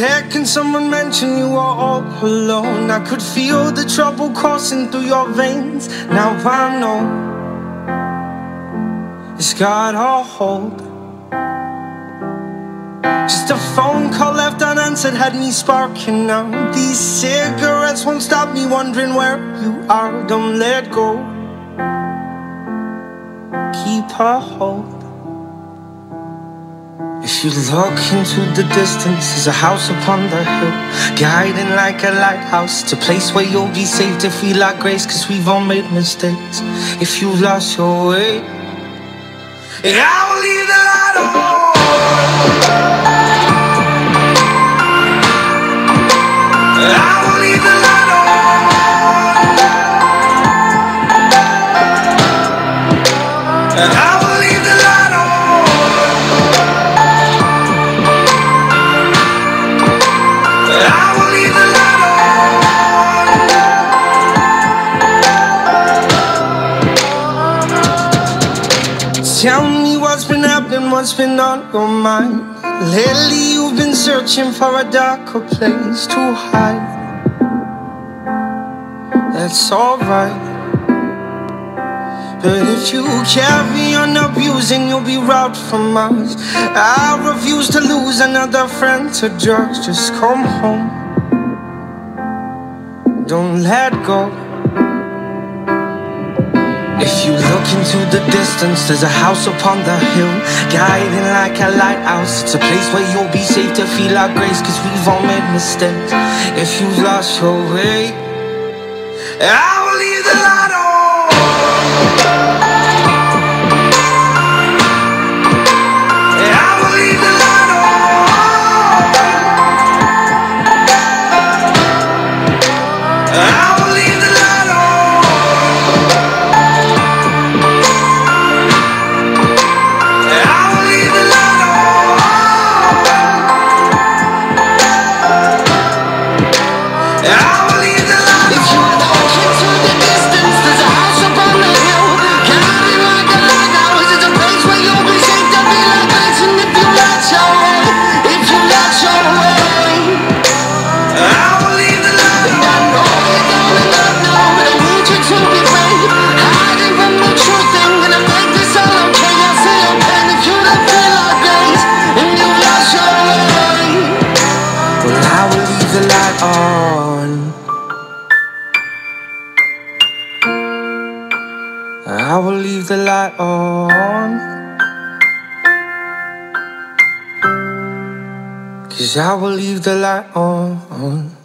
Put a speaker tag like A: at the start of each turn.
A: second someone mentioned you were all alone, I could feel the trouble coursing through your veins. Now I know it's got a hold. Just a phone call left unanswered had me sparking now. These cigarettes won't stop me wondering where you are. Don't let go, keep a hold. If you look into the distance, there's a house upon the hill, guiding like a lighthouse. It's a place where you'll be safe to feel our grace, cause we've all made mistakes. If you've lost your way, I will leave the light on. I will leave the light on. I will leave the light on. I will leave the light on. Tell me what's been happening, what's been on your mind. Lately you've been searching for a darker place to hide. That's alright, but if you carry on abusing, you'll be robbed from us. I refuse to lose another friend to drugs. Just come home, don't let go. If you look into the distance, there's a house upon the hill, guiding like a lighthouse. It's a place where you'll be safe to feel our grace, cause we've all made mistakes. If you've lost your way, I will leave the light on. I will leave the light on, cause I will leave the light on.